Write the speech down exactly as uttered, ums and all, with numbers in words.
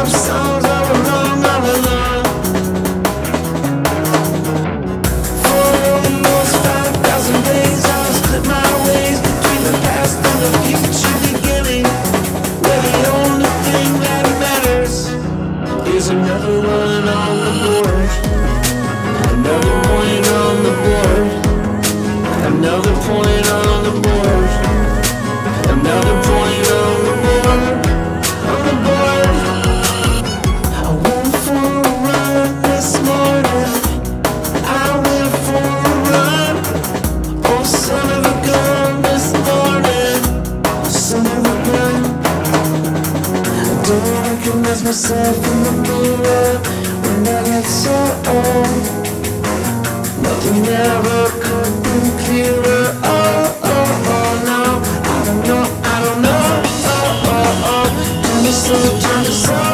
love songs all along, all along. For almost five thousand days I'll split my ways between the past and the future beginning, where the only thing that matters is another one on the board. Another point on the board. Another point on the board. Another point on the board. On the board. I went for a run this morning. I went for a run. Oh, son of a gun this morning. Son of a gun. I don't recognize myself in the mirror when I get so old. Nothing ever could be clearer. Oh, oh, oh, no. I don't know, I don't know. Oh, oh, oh. Time to slow, time to slow.